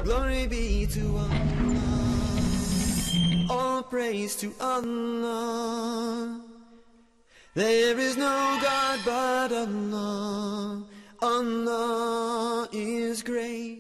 Glory be to Allah, all praise to Allah. There is no God but Allah, Allah is great.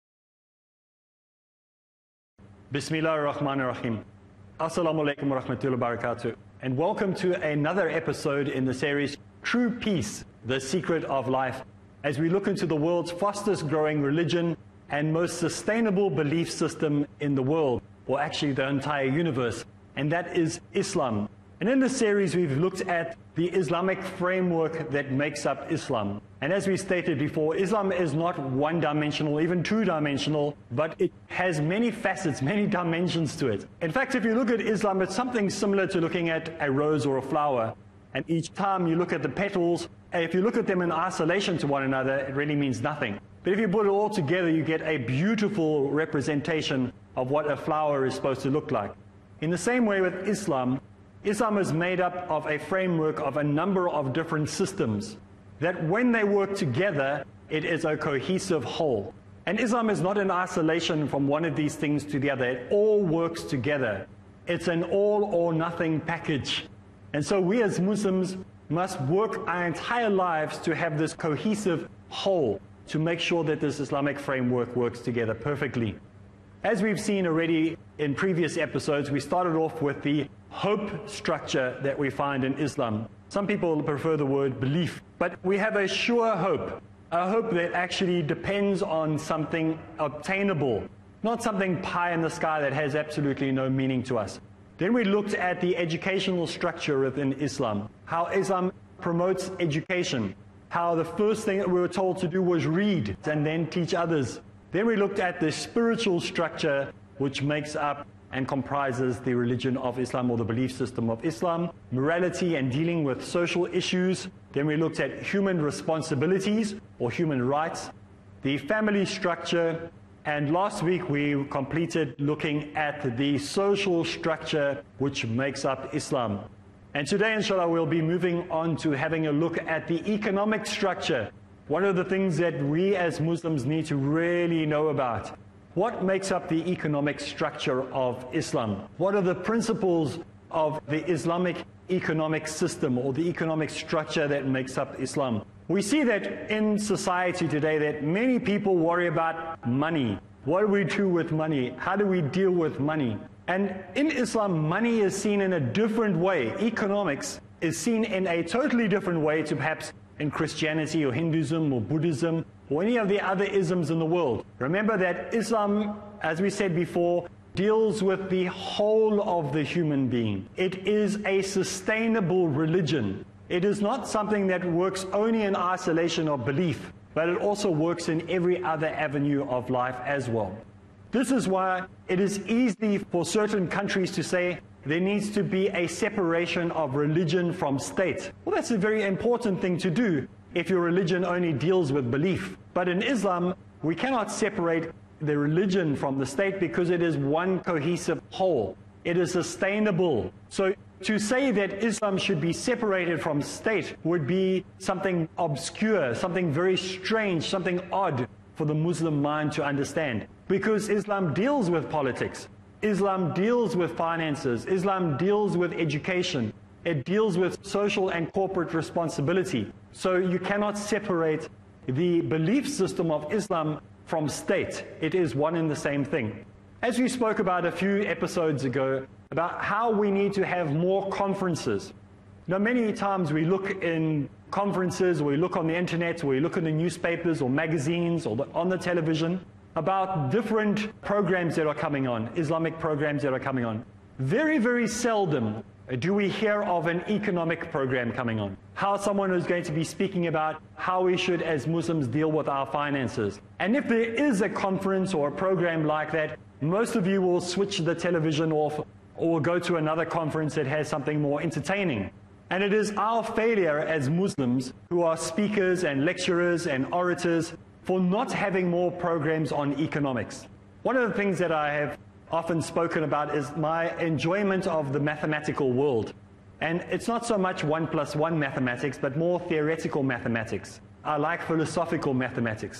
Bismillah ar-Rahman ar-Rahim. Assalamu alaikum wa rahmatullahi wa barakatuh. And welcome to another episode in the series True Peace, the Secret of Life, as we look into the world's fastest growing religion and most sustainable belief system in the world, or actually the entire universe, and that is Islam. And in this series we've looked at the Islamic framework that makes up Islam. And as we stated before, Islam is not one-dimensional, even two-dimensional, but it has many facets, many dimensions to it. In fact, if you look at Islam, it's something similar to looking at a rose or a flower. And each time you look at the petals, if you look at them in isolation to one another, it really means nothing. But if you put it all together, you get a beautiful representation of what a flower is supposed to look like. In the same way with Islam, Islam is made up of a framework of a number of different systems that when they work together, it is a cohesive whole. And Islam is not in isolation from one of these things to the other. It all works together. It's an all or nothing package. And so we as Muslims must work our entire lives to have this cohesive whole, to make sure that this Islamic framework works together perfectly. As we've seen already in previous episodes, we started off with the hope structure that we find in Islam. Some people prefer the word belief, but we have a sure hope, a hope that actually depends on something obtainable, not something pie in the sky that has absolutely no meaning to us. Then we looked at the educational structure within Islam, how Islam promotes education, how the first thing that we were told to do was read and then teach others. Then we looked at the spiritual structure which makes up and comprises the religion of Islam, or the belief system of Islam, morality and dealing with social issues. Then we looked at human responsibilities or human rights, the family structure, and last week we completed looking at the social structure which makes up Islam. And today, inshallah, we'll be moving on to having a look at the economic structure. One of the things that we as Muslims need to really know about. What makes up the economic structure of Islam? What are the principles of the Islamic economic system, or the economic structure that makes up Islam? We see that in society today that many people worry about money. What do we do with money? How do we deal with money? And in Islam, money is seen in a different way. Economics is seen in a totally different way to perhaps in Christianity or Hinduism or Buddhism or any of the other isms in the world. Remember that Islam, as we said before, deals with the whole of the human being. It is a sustainable religion. It is not something that works only in isolation of belief, but it also works in every other avenue of life as well. This is why it is easy for certain countries to say there needs to be a separation of religion from state. Well, that's a very important thing to do if your religion only deals with belief. But in Islam, we cannot separate the religion from the state because it is one cohesive whole. It is sustainable. So to say that Islam should be separated from state would be something obscure, something very strange, something odd for the Muslim mind to understand. Because Islam deals with politics. Islam deals with finances. Islam deals with education. It deals with social and corporate responsibility. So you cannot separate the belief system of Islam from state. It is one and the same thing. As we spoke about a few episodes ago, about how we need to have more conferences. Now, many times we look in conferences, or we look on the internet, or we look in the newspapers or magazines or on the television about different programs that are coming on, Islamic programs that are coming on. Very, very seldom do we hear of an economic program coming on. How someone is going to be speaking about how we should as Muslims deal with our finances. And if there is a conference or a program like that, most of you will switch the television off or go to another conference that has something more entertaining. And it is our failure as Muslims who are speakers and lecturers and orators for not having more programs on economics. One of the things that I have often spoken about is my enjoyment of the mathematical world. And it's not so much 1 + 1 mathematics, but more theoretical mathematics. I like philosophical mathematics.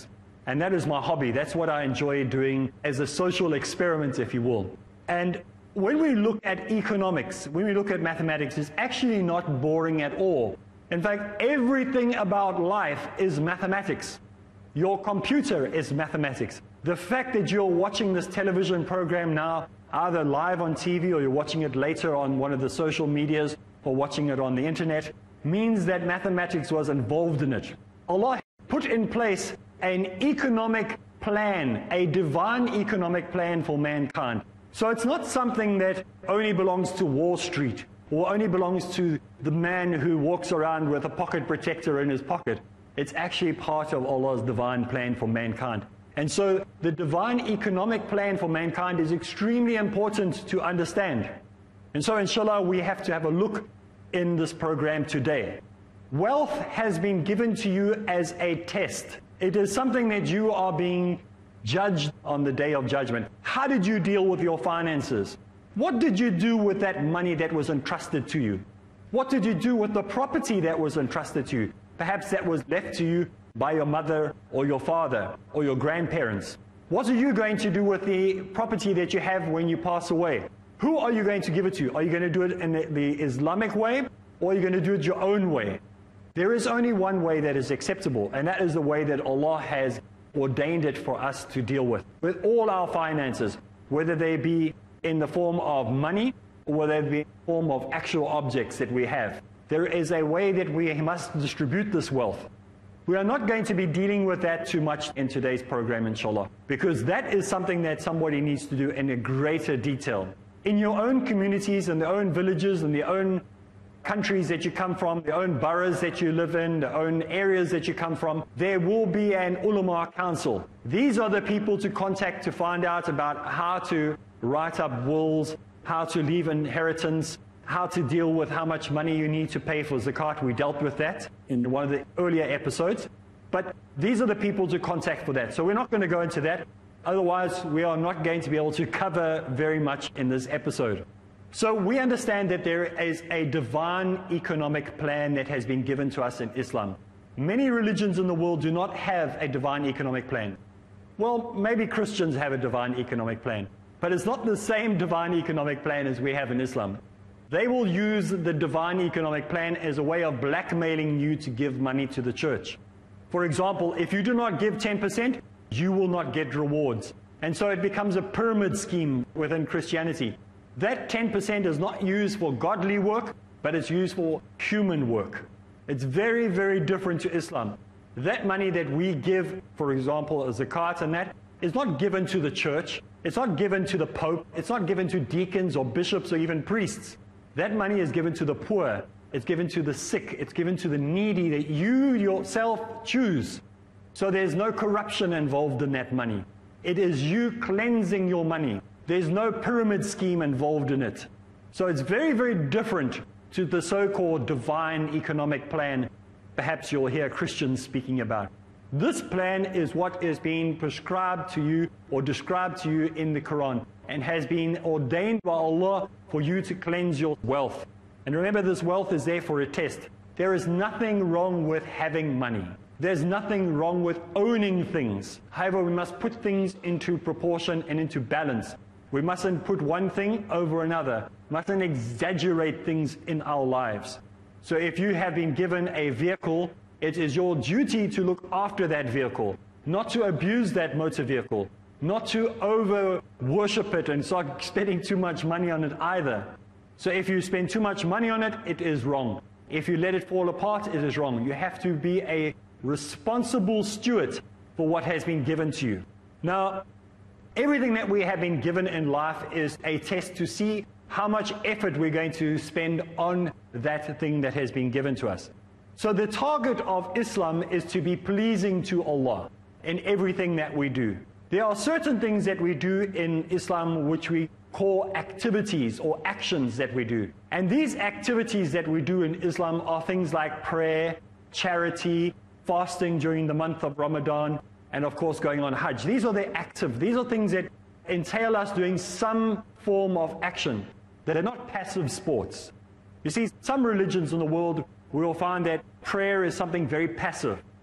And that is my hobby. That's what I enjoy doing as a social experiment, if you will. And when we look at economics, when we look at mathematics, it's actually not boring at all. In fact, everything about life is mathematics. Your computer is mathematics. The fact that you're watching this television program now, either live on TV or you're watching it later on one of the social medias or watching it on the internet, means that mathematics was involved in it. Allah put in place an economic plan, a divine economic plan for mankind. So it's not something that only belongs to Wall Street or only belongs to the man who walks around with a pocket protector in his pocket. It's actually part of Allah's divine plan for mankind. And so the divine economic plan for mankind is extremely important to understand. And so inshallah, we have to have a look in this program today. Wealth has been given to you as a test. It is something that you are being judged on the day of judgment. How did you deal with your finances? What did you do with that money that was entrusted to you? What did you do with the property that was entrusted to you? Perhaps that was left to you by your mother or your father or your grandparents. What are you going to do with the property that you have when you pass away? Who are you going to give it to? Are you going to do it in the Islamic way, or are you going to do it your own way? There is only one way that is acceptable, and that is the way that Allah has ordained it for us to deal with all our finances, whether they be in the form of money or whether they be in the form of actual objects that we have. There is a way that we must distribute this wealth. We are not going to be dealing with that too much in today's program, inshallah, because that is something that somebody needs to do in a greater detail. In your own communities, in their own villages, in their own countries that you come from, the own boroughs that you live in, the own areas that you come from, there will be an ulama council. These are the people to contact to find out about how to write up wills, how to leave inheritance, how to deal with how much money you need to pay for zakat. We dealt with that in one of the earlier episodes. But these are the people to contact for that. So we're not going to go into that. Otherwise, we are not going to be able to cover very much in this episode. So we understand that there is a divine economic plan that has been given to us in Islam. Many religions in the world do not have a divine economic plan. Well, maybe Christians have a divine economic plan, but it's not the same divine economic plan as we have in Islam. They will use the divine economic plan as a way of blackmailing you to give money to the church. For example, if you do not give 10%, you will not get rewards. And so it becomes a pyramid scheme within Christianity. That 10% is not used for godly work, but it's used for human work. It's very, very different to Islam. That money that we give, for example, a zakat and that, is not given to the church. It's not given to the Pope. It's not given to deacons or bishops or even priests. That money is given to the poor. It's given to the sick. It's given to the needy that you yourself choose. So there's no corruption involved in that money. It is you cleansing your money. There's no pyramid scheme involved in it. So it's very, very different to the so-called divine economic plan perhaps you'll hear Christians speaking about. This plan is what is being prescribed to you or described to you in the Quran and has been ordained by Allah for you to cleanse your wealth. And remember, this wealth is there for a test. There is nothing wrong with having money. There's nothing wrong with owning things. However, we must put things into proportion and into balance. We mustn't put one thing over another. Mustn't exaggerate things in our lives. So if you have been given a vehicle, it is your duty to look after that vehicle, not to abuse that motor vehicle, not to over-worship it and start spending too much money on it either. So if you spend too much money on it, it is wrong. If you let it fall apart, it is wrong. You have to be a responsible steward for what has been given to you. Now, everything that we have been given in life is a test to see how much effort we're going to spend on that thing that has been given to us. So the target of Islam is to be pleasing to Allah in everything that we do. There are certain things that we do in Islam which we call activities or actions that we do. And these activities that we do in Islam are things like prayer, charity, fasting during the month of Ramadan, and of course going on Hajj. These are these are things that entail us doing some form of action that are not passive sports. You see, some religions in the world, we will find that prayer is something very passive.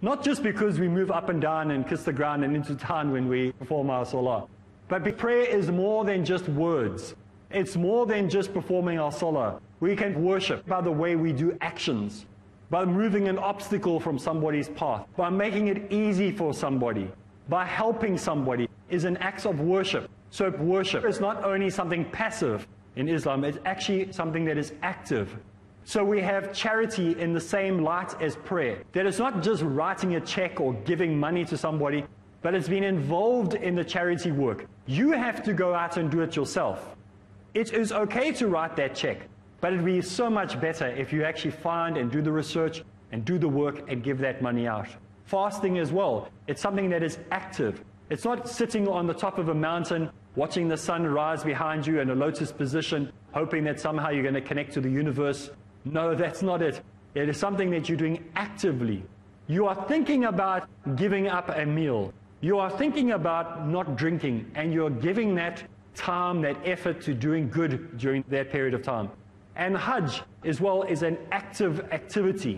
Not just because we move up and down and kiss the ground and into town when we perform our salah. But prayer is more than just words. It's more than just performing our salah. We can worship by the way we do actions, by removing an obstacle from somebody's path, by making it easy for somebody, by helping somebody is an act of worship. So worship is not only something passive in Islam, it's actually something that is active. So we have charity in the same light as prayer. That it's not just writing a check or giving money to somebody, but it's been involved in the charity work. You have to go out and do it yourself. It is okay to write that check, but it would be so much better if you actually find and do the research and do the work and give that money out. Fasting as well. It's something that is active. It's not sitting on the top of a mountain, watching the sun rise behind you in a lotus position, hoping that somehow you're going to connect to the universe. No, that's not it. It is something that you're doing actively. You are thinking about giving up a meal. You are thinking about not drinking, and you're giving that time, that effort to doing good during that period of time. And Hajj as well is an active activity.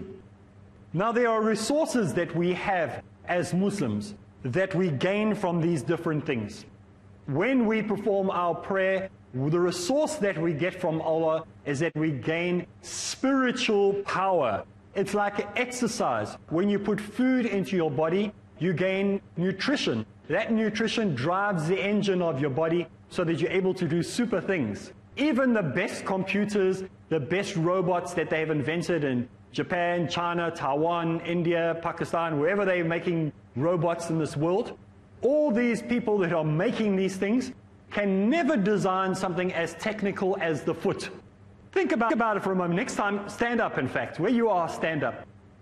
Now there are resources that we have as Muslims that we gain from these different things. When we perform our prayer, the resource that we get from Allah is that we gain spiritual power. It's like exercise. When you put food into your body, you gain nutrition. That nutrition drives the engine of your body so that you're able to do super things. Even the best computers, the best robots that they've invented in Japan, China, Taiwan, India, Pakistan, wherever they're making robots in this world, all these people that are making these things can never design something as technical as the foot. Think about it for a moment. Next time, stand up, in fact. Where you are, stand up.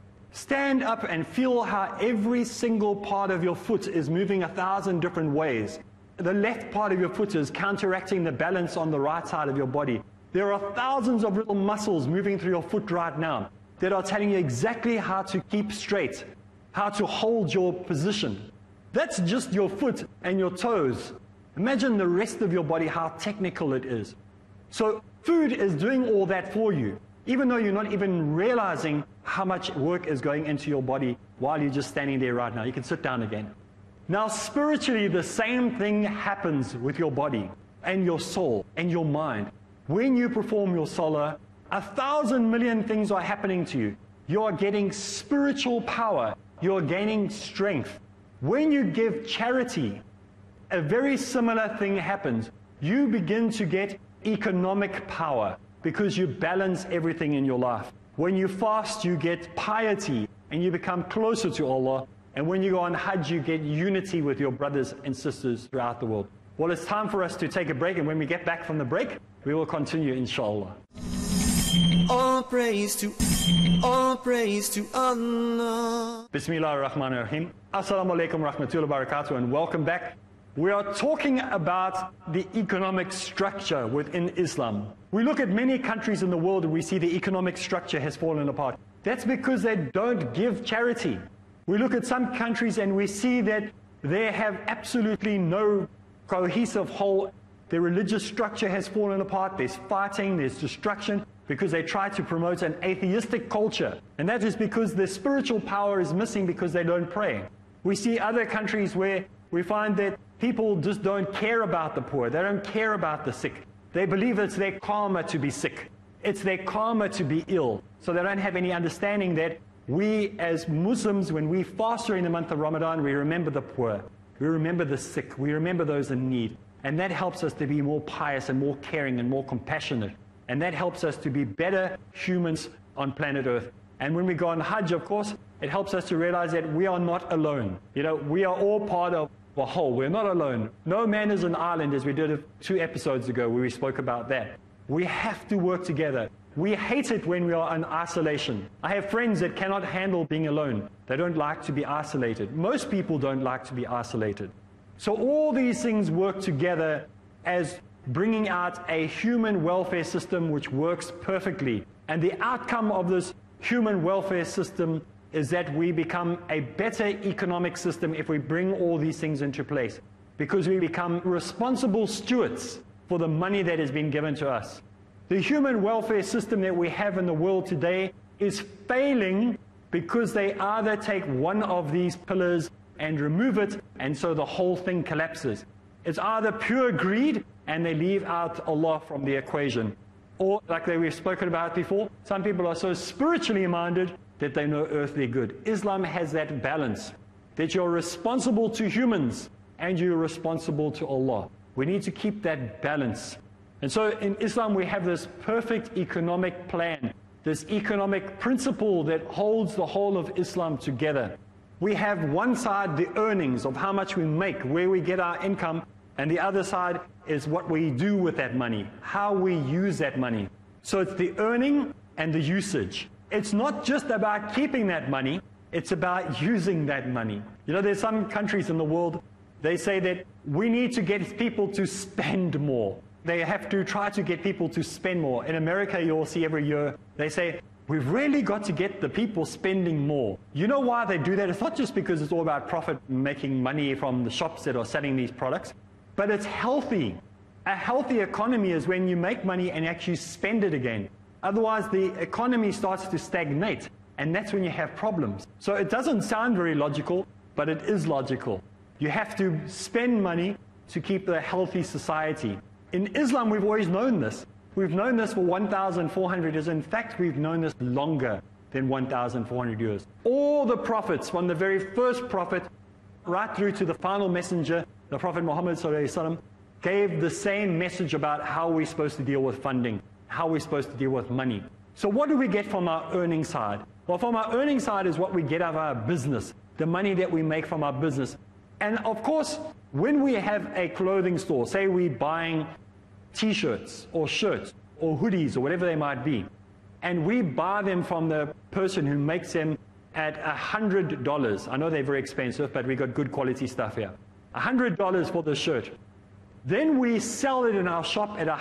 Stand up and feel how every single part of your foot is moving 1,000 different ways. The left part of your foot is counteracting the balance on the right side of your body. There are thousands of little muscles moving through your foot right now that are telling you exactly how to keep straight, how to hold your position. That's just your foot and your toes. Imagine the rest of your body, how technical it is. So food is doing all that for you, even though you're not even realizing how much work is going into your body while you're just standing there right now. You can sit down again. Now spiritually, the same thing happens with your body and your soul and your mind. When you perform your salah, 1,000 million things are happening to you. You are getting spiritual power. You are gaining strength. When you give charity, a very similar thing happens. You begin to get economic power because you balance everything in your life. When you fast, you get piety and you become closer to Allah. And when you go on Hajj, you get unity with your brothers and sisters throughout the world. Well, it's time for us to take a break, and when we get back from the break, we will continue, inshallah. All praise to Allah. Bismillah ar-Rahman ar-Rahim. Assalamu alaikum wa rahmatullahi wa barakatuh, and welcome back. We are talking about the economic structure within Islam. We look at many countries in the world and we see the economic structure has fallen apart. That's because they don't give charity. We look at some countries and we see that they have absolutely no cohesive whole. Their religious structure has fallen apart. There's fighting, there's destruction, because they try to promote an atheistic culture. And that is because their spiritual power is missing because they don't pray. We see other countries where we find that people just don't care about the poor. They don't care about the sick. They believe it's their karma to be sick. It's their karma to be ill. So they don't have any understanding that we as Muslims, when we fast during the month of Ramadan, we remember the poor. We remember the sick. We remember those in need. And that helps us to be more pious and more caring and more compassionate. And that helps us to be better humans on planet Earth. And when we go on Hajj, of course, it helps us to realize that we are not alone. You know, we are all part of a whole. We're not alone. No man is an island, as we did 2 episodes ago where we spoke about that. We have to work together. We hate it when we are in isolation. I have friends that cannot handle being alone. They don't like to be isolated. Most people don't like to be isolated. So all these things work together as bringing out a human welfare system which works perfectly. And the outcome of this human welfare system is that we become a better economic system if we bring all these things into place, because we become responsible stewards for the money that has been given to us. The human welfare system that we have in the world today is failing because they either take one of these pillars and remove it, and so the whole thing collapses. It's either pure greed and they leave out Allah from the equation, or like we've spoken about before, some people are so spiritually minded that they know earthly good. Islam has that balance, that you're responsible to humans and you're responsible to Allah. We need to keep that balance. And so in Islam we have this perfect economic plan, this economic principle that holds the whole of Islam together. We have one side, the earnings of how much we make, where we get our income, and the other side is what we do with that money, how we use that money. So it's the earning and the usage. It's not just about keeping that money, it's about using that money. You know, there's some countries in the world, they say that we need to get people to spend more. They have to try to get people to spend more. In America, you'll see every year, they say, we've really got to get the people spending more. You know why they do that? It's not just because it's all about profit, making money from the shops that are selling these products, but it's healthy. A healthy economy is when you make money and actually spend it again. Otherwise, the economy starts to stagnate, and that's when you have problems. So it doesn't sound very logical, but it is logical. You have to spend money to keep a healthy society. In Islam, we've always known this. We've known this for 1,400 years. In fact, we've known this longer than 1,400 years. All the prophets, from the very first prophet right through to the final messenger, the Prophet Muhammad ﷺ, gave the same message about how we're supposed to deal with funding, how we're supposed to deal with money. So what do we get from our earning side? Well, from our earning side is what we get out of our business, the money that we make from our business. And of course, when we have a clothing store, say we're buying t-shirts or shirts or hoodies or whatever they might be, and we buy them from the person who makes them at $100. I know they're very expensive, but we got good quality stuff here. $100 for the shirt. Then we sell it in our shop at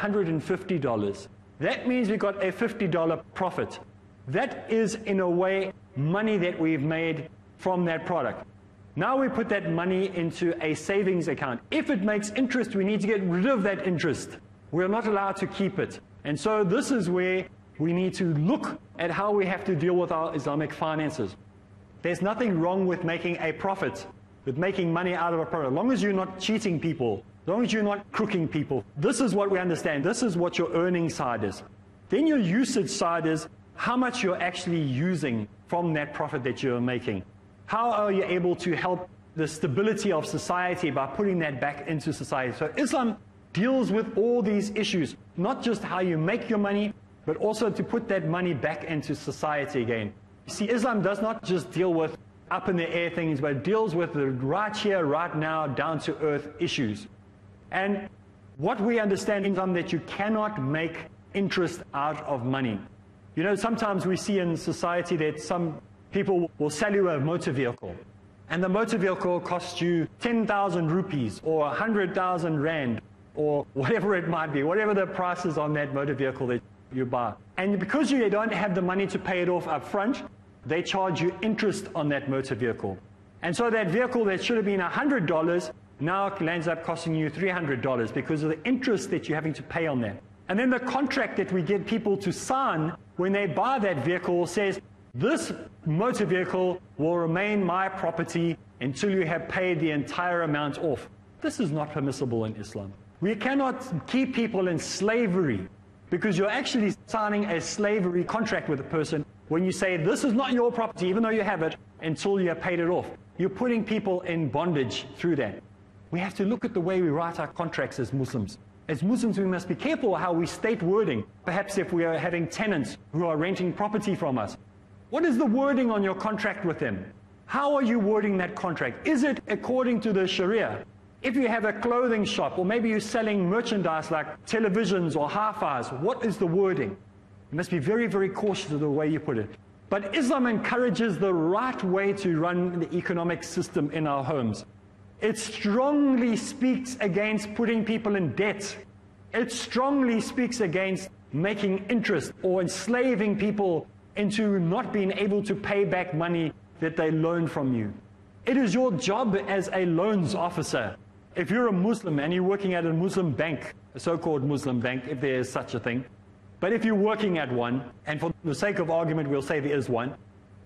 $150. That means we got a $50 profit. That is, in a way, money that we've made from that product. Now we put that money into a savings account. If it makes interest, we need to get rid of that interest. We're not allowed to keep it. And so this is where we need to look at how we have to deal with our Islamic finances. There's nothing wrong with making a profit, with making money out of a product, as long as you're not cheating people, as long as you're not crooking people. This is what we understand. This is what your earning side is. Then your usage side is how much you're actually using from that profit that you're making. How are you able to help the stability of society by putting that back into society? So Islam deals with all these issues, not just how you make your money, but also to put that money back into society again. You see, Islam does not just deal with up in the air things, but it deals with the right here, right now, down to earth issues. And what we understand in Islam, that you cannot make interest out of money. You know, sometimes we see in society that some people will sell you a motor vehicle, and the motor vehicle costs you 10,000 rupees or 100,000 rand or whatever it might be, whatever the price is on that motor vehicle that you buy. And because you don't have the money to pay it off up front, they charge you interest on that motor vehicle. And so that vehicle that should have been $100 now lands up costing you $300 because of the interest that you're having to pay on that. And then the contract that we get people to sign when they buy that vehicle says, this motor vehicle will remain my property until you have paid the entire amount off. This is not permissible in Islam. We cannot keep people in slavery, because you're actually signing a slavery contract with a person when you say this is not your property, even though you have it, until you have paid it off. You're putting people in bondage through that. We have to look at the way we write our contracts as Muslims. As Muslims, we must be careful how we state wording. Perhaps if we are having tenants who are renting property from us, what is the wording on your contract with them? How are you wording that contract? Is it according to the Sharia? If you have a clothing shop, or maybe you're selling merchandise like televisions or hi-fis, what is the wording? You must be very, very cautious of the way you put it. But Islam encourages the right way to run the economic system in our homes. It strongly speaks against putting people in debt. It strongly speaks against making interest or enslaving people into not being able to pay back money that they loan from you. It is your job as a loans officer. If you're a Muslim and you're working at a Muslim bank, a so-called Muslim bank, if there is such a thing, but if you're working at one, and for the sake of argument we'll say there is one,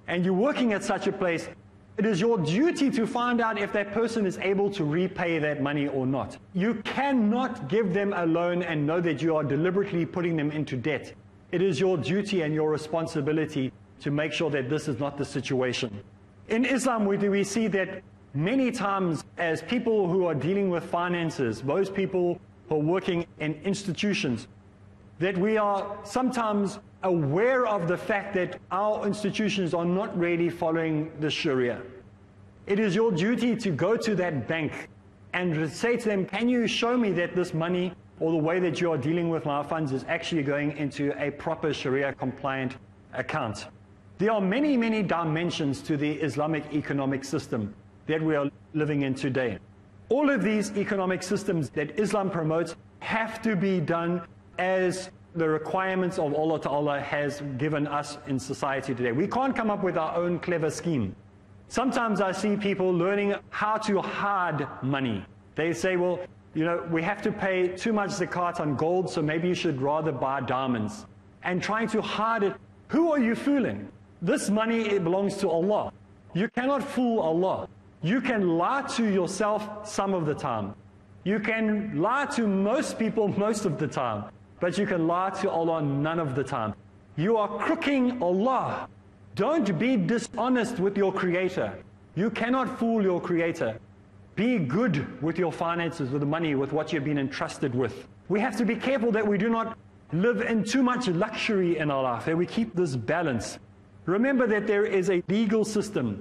and you're working at such a place, it is your duty to find out if that person is able to repay that money or not. You cannot give them a loan and know that you are deliberately putting them into debt. It is your duty and your responsibility to make sure that this is not the situation. In Islam, we see that many times as people who are dealing with finances, those people who are working in institutions, that we are sometimes aware of the fact that our institutions are not really following the Sharia. It is your duty to go to that bank and say to them, can you show me that this money or the way that you are dealing with my funds is actually going into a proper Sharia compliant account? There are many, many dimensions to the Islamic economic system that we are living in today. All of these economic systems that Islam promotes have to be done as the requirements of Allah Ta'ala has given us in society today. We can't come up with our own clever scheme. Sometimes I see people learning how to hide money. They say, well, you know, we have to pay too much zakat on gold, so maybe you should rather buy diamonds. And trying to hide it. Who are you fooling? This money, it belongs to Allah. You cannot fool Allah. You can lie to yourself some of the time. You can lie to most people most of the time. But you can lie to Allah none of the time. You are crooking Allah. Don't be dishonest with your Creator. You cannot fool your Creator. Be good with your finances, with the money, with what you've been entrusted with. We have to be careful that we do not live in too much luxury in our life, that we keep this balance. Remember that there is a legal system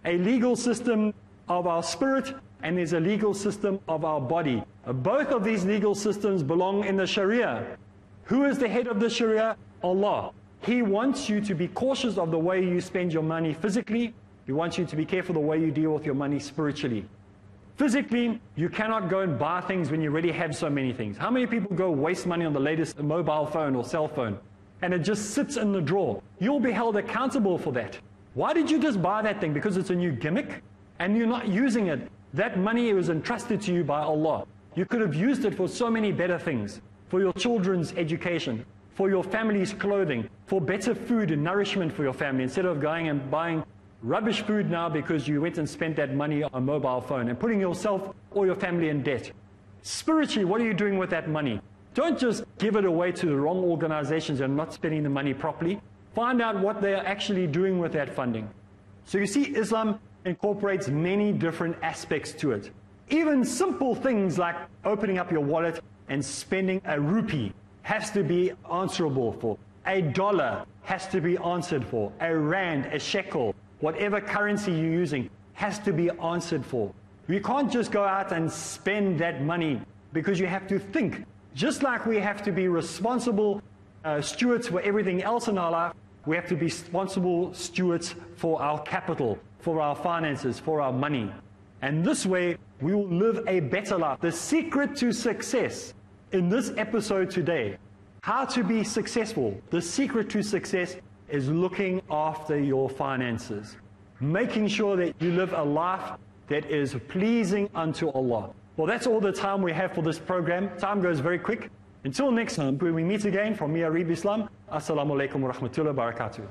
of our spirit, and there's a legal system of our body. Both of these legal systems belong in the Sharia. Who is the head of the Sharia? Allah. He wants you to be cautious of the way you spend your money physically. He wants you to be careful the way you deal with your money spiritually. Physically, you cannot go and buy things when you already have so many things. How many people go waste money on the latest mobile phone or cell phone, and it just sits in the drawer? You'll be held accountable for that. Why did you just buy that thing? Because it's a new gimmick, and you're not using it. That money was entrusted to you by Allah. You could have used it for so many better things. For your children's education, for your family's clothing, for better food and nourishment for your family, instead of going and buying rubbish food now because you went and spent that money on a mobile phone and putting yourself or your family in debt. Spiritually, what are you doing with that money? Don't just give it away to the wrong organizations and not spending the money properly. Find out what they are actually doing with that funding. So you see, Islam incorporates many different aspects to it. Even simple things like opening up your wallet and spending a rupee has to be answerable for. A dollar has to be answered for. A rand, a shekel, whatever currency you're using has to be answered for. You can't just go out and spend that money, because you have to think. Just like we have to be responsible stewards for everything else in our life, we have to be responsible stewards for our capital, for our finances, for our money. And this way, we will live a better life. The secret to success in this episode today, how to be successful. The secret to success is looking after your finances. Making sure that you live a life that is pleasing unto Allah. Well, that's all the time we have for this program. Time goes very quick. Until next time, when we meet again, from me, Areeb Islam, Assalamu alaikum wa rahmatullahi wa barakatuh.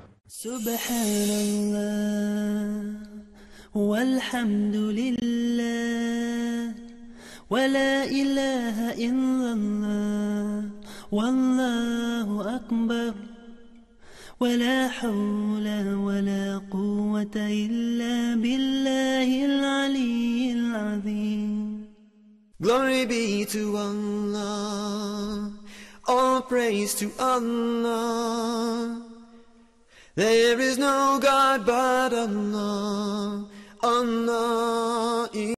Subhanallah, walhamdulillah, wa la ilaha illallah, wallahu akbar, wa la hawla wa la quwwata illa billahi al-aliyyil azim. Glory be to Allah, all praise to Allah. There is no God but Allah, Allah.